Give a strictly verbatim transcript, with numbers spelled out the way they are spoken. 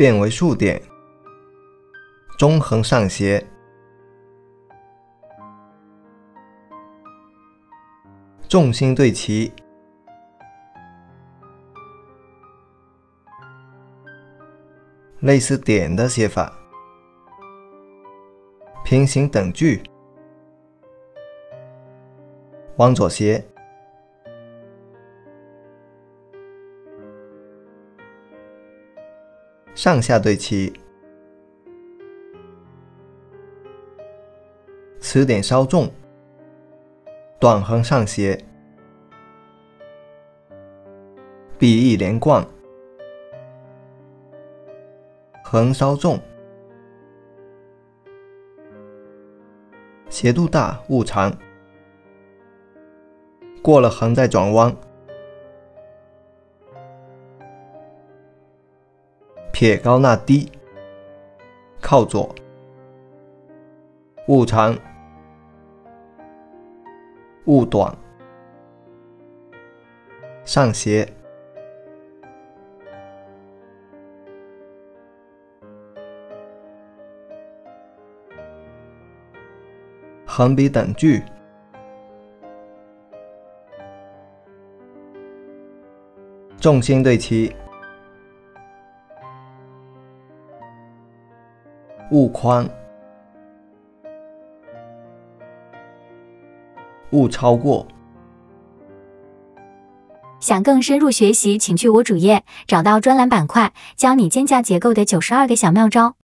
变为数点，中横上斜，重心对齐，类似点的写法。平行等距，往左斜，上下对齐，此点稍重，短横上斜，臂翼连贯，横稍重，斜度大，物长，过了横再转弯，撇高捺低，靠左，物长，物短，上斜，横笔等距，重心对齐，物宽，勿超过。 想更深入学习，请去我主页找到专栏板块，教你肩胛结构的九十二个小妙招。